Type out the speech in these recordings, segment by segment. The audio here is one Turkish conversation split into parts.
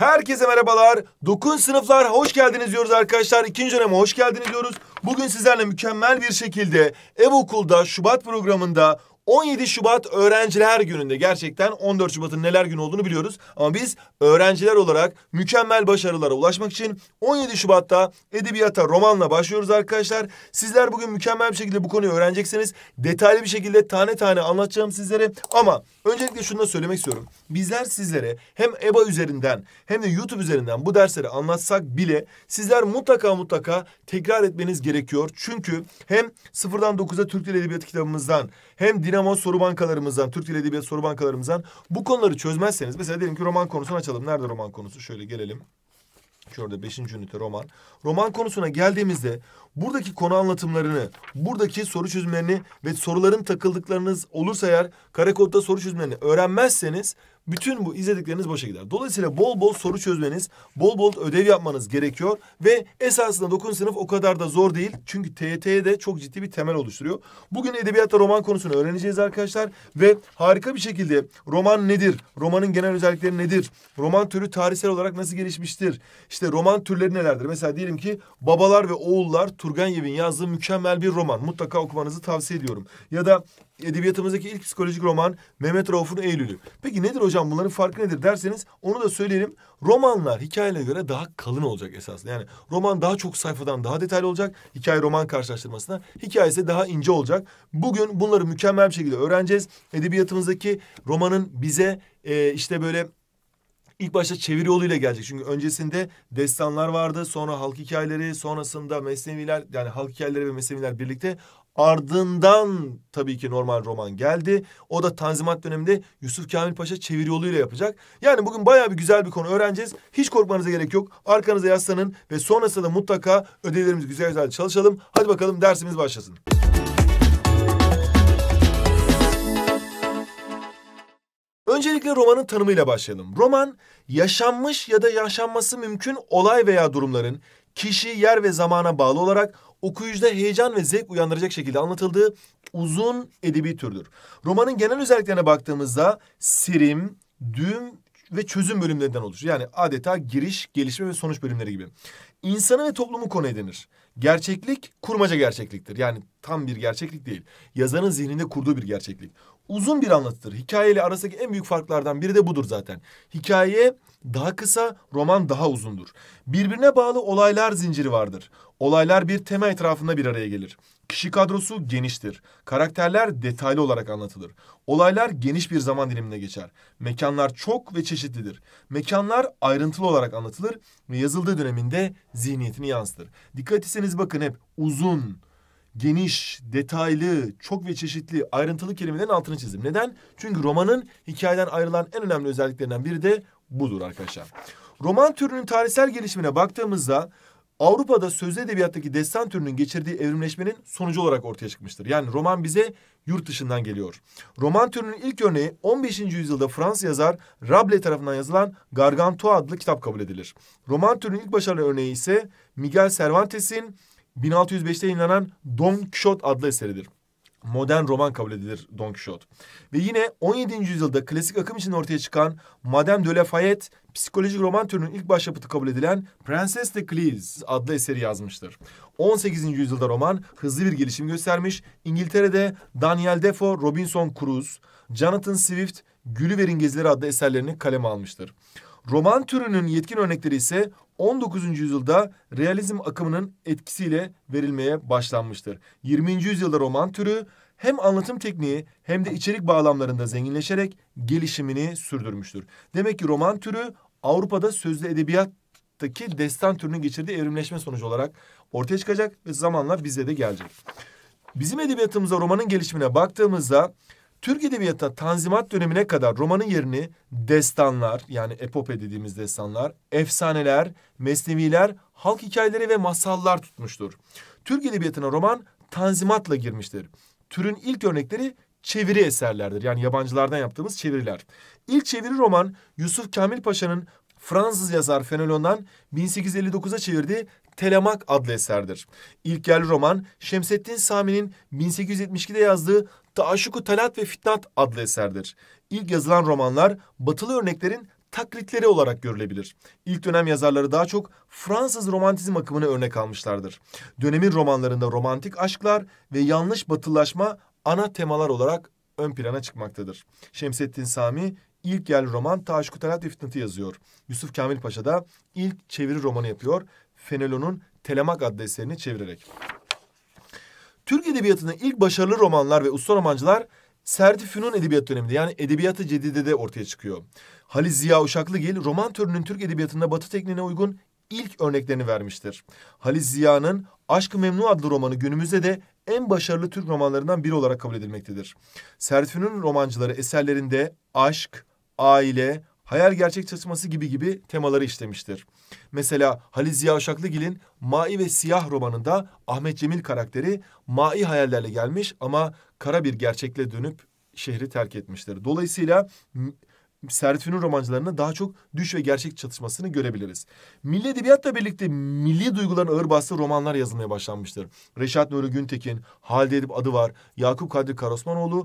Herkese merhabalar. Dokun sınıflar hoş geldiniz diyoruz arkadaşlar. İkinci döneme hoş geldiniz diyoruz. Bugün sizlerle mükemmel bir şekilde Ev Okul'da Şubat programında 17 Şubat Öğrenciler Günü'nde gerçekten 14 Şubat'ın neler günü olduğunu biliyoruz. Ama biz öğrenciler olarak mükemmel başarılara ulaşmak için 17 Şubat'ta edebiyata romanla başlıyoruz arkadaşlar. Sizler bugün mükemmel bir şekilde bu konuyu öğreneceksiniz. Detaylı bir şekilde tane tane anlatacağım sizlere. Ama öncelikle şunu da söylemek istiyorum. Bizler sizlere hem EBA üzerinden hem de YouTube üzerinden bu dersleri anlatsak bile sizler mutlaka tekrar etmeniz gerekiyor. Çünkü hem sıfırdan 9'a Türk Dili Edebiyatı kitabımızdan hem Dinamo soru bankalarımızdan, Türk Dili Edebiyatı soru bankalarımızdan bu konuları çözmezseniz, mesela diyelim ki roman konusunu açalım. Nerede roman konusu? Şöyle gelelim. Şurada 5. ünite roman. Roman konusuna geldiğimizde buradaki konu anlatımlarını, buradaki soru çözümlerini ve soruların takıldıklarınız olursa eğer kare kodda soru çözümlerini öğrenmezseniz bütün bu izledikleriniz boşa gider. Dolayısıyla bol bol soru çözmeniz, bol bol ödev yapmanız gerekiyor ve esasında 9. sınıf o kadar da zor değil. Çünkü TYT'ye de çok ciddi bir temel oluşturuyor. Bugün edebiyatta roman konusunu öğreneceğiz arkadaşlar ve harika bir şekilde roman nedir? Romanın genel özellikleri nedir? Roman türü tarihsel olarak nasıl gelişmiştir? İşte roman türleri nelerdir? Mesela diyelim ki Babalar ve Oğullar Turgenev'in yazdığı mükemmel bir roman. Mutlaka okumanızı tavsiye ediyorum. Ya da edebiyatımızdaki ilk psikolojik roman Mehmet Rauf'un Eylül'ü. Peki nedir hocam, bunların farkı nedir derseniz onu da söyleyelim. Romanlar hikayelere göre daha kalın olacak esasında. Yani roman daha çok sayfadan daha detaylı olacak. Hikaye roman karşılaştırmasına. Hikayesi daha ince olacak. Bugün bunları mükemmel bir şekilde öğreneceğiz. Edebiyatımızdaki romanın bize işte böyle İlk başta çeviri yoluyla gelecek. Çünkü öncesinde destanlar vardı. Sonra halk hikayeleri, sonrasında mesneviler, yani halk hikayeleri ve mesneviler birlikte. Ardından tabii ki normal roman geldi. O da Tanzimat döneminde Yusuf Kamil Paşa çeviri yoluyla yapacak. Yani bugün bayağı bir güzel bir konu öğreneceğiz. Hiç korkmanıza gerek yok. Arkanıza yaslanın ve sonrasında da mutlaka ödevlerimizi güzel çalışalım. Hadi bakalım dersimiz başlasın. Öncelikle romanın tanımıyla başlayalım. Roman, yaşanmış ya da yaşanması mümkün olay veya durumların kişi, yer ve zamana bağlı olarak okuyucuda heyecan ve zevk uyandıracak şekilde anlatıldığı uzun edebi türdür. Romanın genel özelliklerine baktığımızda serim, düğüm ve çözüm bölümlerinden oluşur. Yani adeta giriş, gelişme ve sonuç bölümleri gibi. İnsanı ve toplumu konu edinir. Gerçeklik, kurmaca gerçekliktir. Yani tam bir gerçeklik değil. Yazarın zihninde kurduğu bir gerçeklik. Uzun bir anlatıdır. Hikayeyle arasındaki en büyük farklardan biri de budur zaten. Hikaye daha kısa, roman daha uzundur. Birbirine bağlı olaylar zinciri vardır. Olaylar bir tema etrafında bir araya gelir. Kişi kadrosu geniştir. Karakterler detaylı olarak anlatılır. Olaylar geniş bir zaman diliminde geçer. Mekanlar çok ve çeşitlidir. Mekanlar ayrıntılı olarak anlatılır ve yazıldığı döneminde zihniyetini yansıtır. Dikkat etseniz bakın, hep uzun, geniş, detaylı, çok ve çeşitli, ayrıntılı kelimelerin altını çizdim. Neden? Çünkü romanın hikayeden ayrılan en önemli özelliklerinden biri de budur arkadaşlar. Roman türünün tarihsel gelişimine baktığımızda Avrupa'da sözlü edebiyattaki destan türünün geçirdiği evrimleşmenin sonucu olarak ortaya çıkmıştır. Yani roman bize yurt dışından geliyor. Roman türünün ilk örneği 15. yüzyılda Fransız yazar Rabelais tarafından yazılan Gargantua adlı kitap kabul edilir. Roman türünün ilk başarılı örneği ise Miguel Cervantes'in 1605'te yayınlanan Don Quixote adlı eseridir. Modern roman kabul edilir Don Quixote. Ve yine 17. yüzyılda klasik akım için ortaya çıkan Madame de Lafayette, psikolojik roman türünün ilk başyapıtı kabul edilen Princess de Cleves adlı eseri yazmıştır. 18. yüzyılda roman hızlı bir gelişim göstermiş. İngiltere'de Daniel Defoe, Robinson Crusoe, Jonathan Swift, Gulliver'in Gezileri adlı eserlerini kaleme almıştır. Roman türünün yetkin örnekleri ise 19. yüzyılda realizm akımının etkisiyle verilmeye başlanmıştır. 20. yüzyılda roman türü hem anlatım tekniği hem de içerik bağlamlarında zenginleşerek gelişimini sürdürmüştür. Demek ki roman türü Avrupa'da sözlü edebiyattaki destan türünün geçirdiği evrimleşme sonucu olarak ortaya çıkacak ve zamanla bize de gelecek. Bizim edebiyatımıza romanın gelişimine baktığımızda Türk edebiyatı Tanzimat dönemine kadar romanın yerini destanlar, yani epope dediğimiz destanlar, efsaneler, mesneviler, halk hikayeleri ve masallar tutmuştur. Türk edebiyatına roman Tanzimat'la girmiştir. Türün ilk örnekleri çeviri eserlerdir. Yani yabancılardan yaptığımız çeviriler. İlk çeviri roman Yusuf Kamil Paşa'nın Fransız yazar Fenelon'dan 1859'a çevirdiği Telemak adlı eserdir. İlk yerli roman Şemseddin Sami'nin 1872'de yazdığı Taşşuk-u Talat ve Fitnat adlı eserdir. İlk yazılan romanlar batılı örneklerin taklitleri olarak görülebilir. İlk dönem yazarları daha çok Fransız romantizm akımını örnek almışlardır. Dönemin romanlarında romantik aşklar ve yanlış batılılaşma ana temalar olarak ön plana çıkmaktadır. Şemsettin Sami ilk yerli roman Taşkut Talat ve Fitnat'ı yazıyor. Yusuf Kamil Paşa da ilk çeviri romanı yapıyor. Fenelon'un Telemak adlı eserini çevirerek. Türk Edebiyatı'nın ilk başarılı romanlar ve usta romancılar Serdi Fünun Edebiyat döneminde yani Edebiyat-ı Cedide'de ortaya çıkıyor. Halis Ziya Uşaklıgil roman türünün Türk Edebiyatı'nda Batı tekniğine uygun ilk örneklerini vermiştir. Halis Ziya'nın Aşk-ı Memnu adlı romanı günümüzde de en başarılı Türk romanlarından biri olarak kabul edilmektedir. Serdi Fünun romancıları eserlerinde aşk, aile, hayal gerçek çatışması gibi temaları işlemiştir. Mesela Halis Ziya Uşaklıgil'in Mai ve Siyah romanında Ahmet Cemil karakteri mai hayallerle gelmiş ama kara bir gerçekle dönüp şehri terk etmiştir. Dolayısıyla Serdi Fünun romancılarının daha çok düş ve gerçek çatışmasını görebiliriz. Milli edebiyatla birlikte milli duyguların ağır bastığı romanlar yazılmaya başlanmıştır. Reşat Nuri Güntekin, Halide Edip Adıvar, Yakup Kadri Karaosmanoğlu,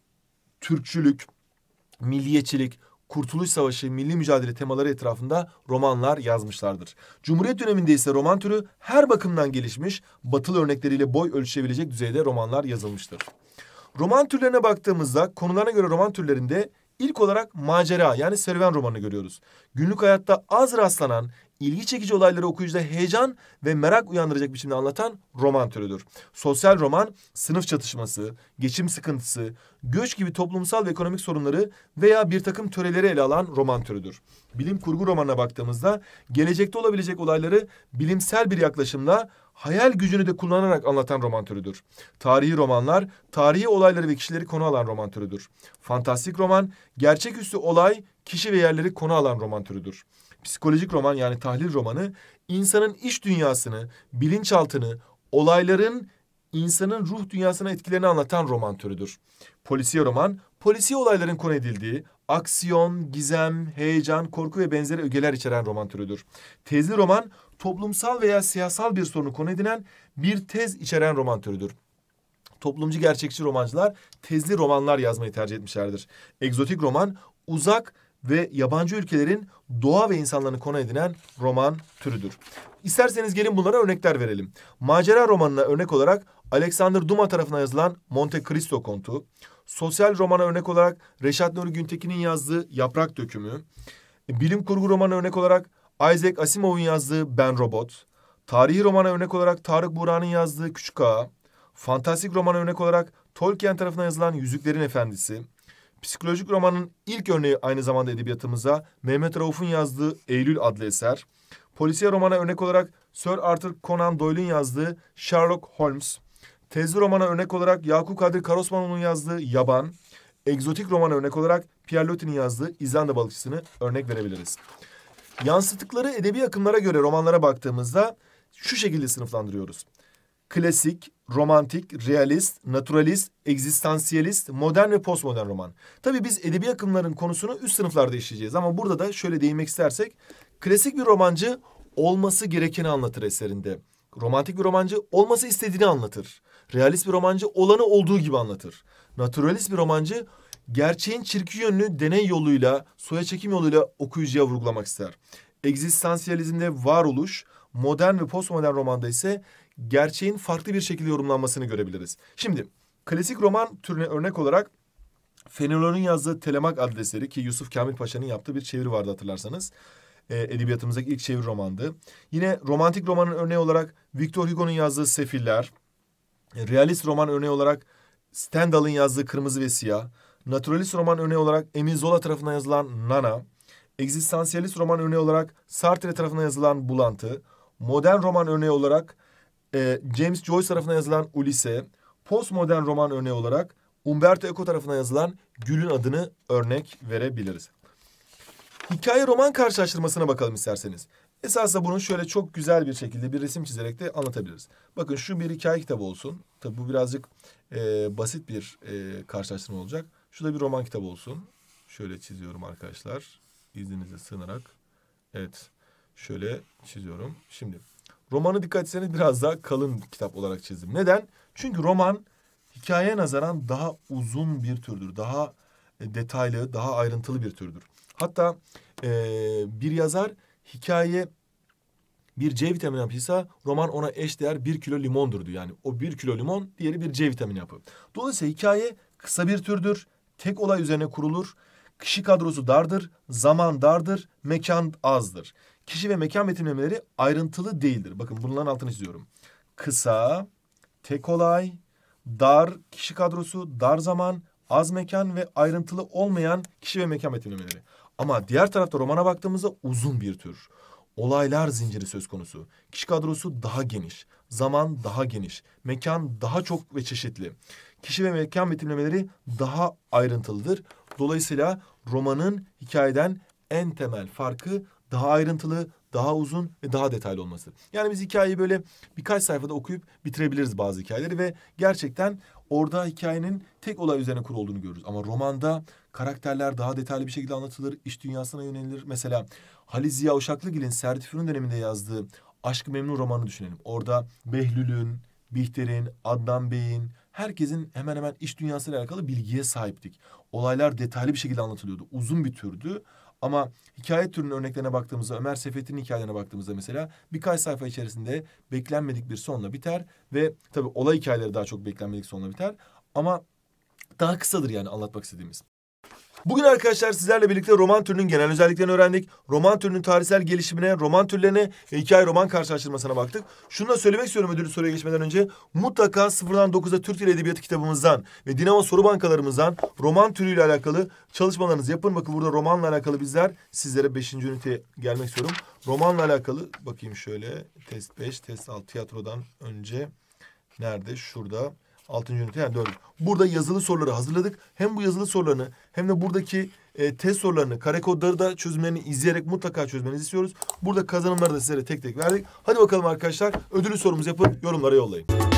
Türkçülük, milliyetçilik, Kurtuluş Savaşı, milli mücadele temaları etrafında romanlar yazmışlardır. Cumhuriyet döneminde ise roman türü her bakımdan gelişmiş, batılı örnekleriyle boy ölçüşebilecek düzeyde romanlar yazılmıştır. Roman türlerine baktığımızda konularına göre roman türlerinde ilk olarak macera yani serüven romanı görüyoruz. Günlük hayatta az rastlanan, ilgi çekici olayları okuyucuda heyecan ve merak uyandıracak biçimde anlatan roman türüdür. Sosyal roman, sınıf çatışması, geçim sıkıntısı, göç gibi toplumsal ve ekonomik sorunları veya bir takım töreleri ele alan roman türüdür. Bilim kurgu romanına baktığımızda gelecekte olabilecek olayları bilimsel bir yaklaşımla hayal gücünü de kullanarak anlatan roman türüdür. Tarihi romanlar, tarihi olayları ve kişileri konu alan roman türüdür. Fantastik roman, gerçeküstü olay, kişi ve yerleri konu alan roman türüdür. Psikolojik roman yani tahlil romanı, insanın iç dünyasını, bilinçaltını, olayların insanın ruh dünyasına etkilerini anlatan roman türüdür. Polisiye roman, polisiye olayların konu edildiği, aksiyon, gizem, heyecan, korku ve benzeri ögeler içeren roman türüdür. Tezli roman, toplumsal veya siyasal bir sorunu konu edinen bir tez içeren roman türüdür. Toplumcu gerçekçi romancılar tezli romanlar yazmayı tercih etmişlerdir. Egzotik roman, uzak ve yabancı ülkelerin doğa ve insanlarını konu edinen roman türüdür. İsterseniz gelin bunlara örnekler verelim. Macera romanına örnek olarak Alexander Dumas tarafından yazılan Monte Cristo Kontu, sosyal romana örnek olarak Reşat Nuri Güntekin'in yazdığı Yaprak Dökümü, bilim kurgu romanına örnek olarak Isaac Asimov'un yazdığı Ben Robot, tarihi romana örnek olarak Tarık Buğra'nın yazdığı Küçük Ağa, fantastik romana örnek olarak Tolkien tarafından yazılan Yüzüklerin Efendisi, psikolojik romanın ilk örneği aynı zamanda edebiyatımıza Mehmet Rauf'un yazdığı Eylül adlı eser, polisiye romana örnek olarak Sir Arthur Conan Doyle'ın yazdığı Sherlock Holmes, tezli romana örnek olarak Yakup Kadri Karaosmanoğlu'nun yazdığı Yaban, egzotik romana örnek olarak Pierre Loti'nin yazdığı İzlanda Balıkçısı'nı örnek verebiliriz. Yansıttıkları edebi akımlara göre romanlara baktığımızda şu şekilde sınıflandırıyoruz. Klasik, romantik, realist, naturalist, egzistansiyelist, modern ve postmodern roman. Tabii biz edebi akımların konusunu üst sınıflarda işleyeceğiz ama burada da şöyle değinmek istersek, klasik bir romancı olması gerekeni anlatır eserinde. Romantik bir romancı olması istediğini anlatır. Realist bir romancı olanı olduğu gibi anlatır. Naturalist bir romancı gerçeğin çirkin yönünü deney yoluyla, soya çekim yoluyla okuyucuya vurgulamak ister. Egzistansiyalizmde varoluş, modern ve postmodern romanda ise gerçeğin farklı bir şekilde yorumlanmasını görebiliriz. Şimdi klasik roman türüne örnek olarak Fenelon'un yazdığı Telemak adlı eseri ki Yusuf Kamil Paşa'nın yaptığı bir çeviri vardı hatırlarsanız. Edebiyatımızdaki ilk çeviri romandı. Yine romantik romanın örneği olarak Victor Hugo'nun yazdığı Sefiller, realist roman örneği olarak Stendhal'ın yazdığı Kırmızı ve Siyah, naturalist roman örneği olarak Emile Zola tarafından yazılan Nana, egzistansiyelist roman örneği olarak Sartre tarafından yazılan Bulantı, modern roman örneği olarak James Joyce tarafından yazılan Ulisse, postmodern roman örneği olarak Umberto Eco tarafından yazılan Gül'ün Adını örnek verebiliriz. Hikaye roman karşılaştırmasına bakalım isterseniz. Esasında bunu şöyle çok güzel bir şekilde bir resim çizerek de anlatabiliriz. Bakın şu bir hikaye kitabı olsun. Tabii bu birazcık basit bir karşılaştırma olacak. Şu da bir roman kitabı olsun. Şöyle çiziyorum arkadaşlar. İzninize sığınarak. Evet. Şöyle çiziyorum. Şimdi romanı dikkat etseniz biraz daha kalın kitap olarak çizdim. Neden? Çünkü roman hikayeye nazaran daha uzun bir türdür. Daha detaylı, daha ayrıntılı bir türdür. Hatta bir yazar hikayeye bir C vitamini hapıysa roman ona eşdeğer 1 kilo limondur diyor. Yani o 1 kilo limon, diğeri bir C vitamini hapı. Dolayısıyla hikaye kısa bir türdür. Tek olay üzerine kurulur. Kişi kadrosu dardır, zaman dardır, mekan azdır. Kişi ve mekan betimlemeleri ayrıntılı değildir. Bakın bunların altını çiziyorum. Kısa, tek olay, dar kişi kadrosu, dar zaman, az mekan ve ayrıntılı olmayan kişi ve mekan betimlemeleri. Ama diğer tarafta romana baktığımızda uzun bir tür. Olaylar zinciri söz konusu. Kişi kadrosu daha geniş, zaman daha geniş, mekan daha çok ve çeşitli. Kişi ve mekan betimlemeleri daha ayrıntılıdır. Dolayısıyla romanın hikayeden en temel farkı daha ayrıntılı, daha uzun ve daha detaylı olması. Yani biz hikayeyi böyle birkaç sayfada okuyup bitirebiliriz bazı hikayeleri ve gerçekten orada hikayenin tek olay üzerine kurulu olduğunu görürüz. Ama romanda karakterler daha detaylı bir şekilde anlatılır, iç dünyasına yönelilir. Mesela Halit Ziya Uşaklıgil'in Sertif Fünun döneminde yazdığı Aşk-ı Memnu romanını düşünelim. Orada Behlül'ün, Bihter'in, Adnan Bey'in, herkesin hemen hemen iç dünyasıyla alakalı bilgiye sahiptik. Olaylar detaylı bir şekilde anlatılıyordu. Uzun bir türdü. Ama hikaye türünün örneklerine baktığımızda, Ömer Seyfettin'in hikayelerine baktığımızda mesela birkaç sayfa içerisinde beklenmedik bir sonla biter ve tabii olay hikayeleri daha çok beklenmedik sonla biter ama daha kısadır yani anlatmak istediğimiz. Bugün arkadaşlar sizlerle birlikte roman türünün genel özelliklerini öğrendik. Roman türünün tarihsel gelişimine, roman türlerine ve hikaye roman karşılaştırmasına baktık. Şunu da söylemek istiyorum ödüllü soruya geçmeden önce. Mutlaka 0'dan 9'a Türk Dili Edebiyatı kitabımızdan ve Dinamo soru bankalarımızdan roman türüyle alakalı çalışmalarınızı yapın. Bakın burada romanla alakalı bizler sizlere 5. üniteye gelmek istiyorum. Romanla alakalı bakayım şöyle test 5, test 6 tiyatrodan önce nerede? Şurada. 6. ünite yani 4. Burada yazılı soruları hazırladık. Hem bu yazılı sorularını hem de buradaki test sorularını, kare kodları da çözümlerini izleyerek mutlaka çözmenizi istiyoruz. Burada kazanımları da sizlere tek tek verdik. Hadi bakalım arkadaşlar ödüllü sorumuzu yapın, yorumlara yollayın.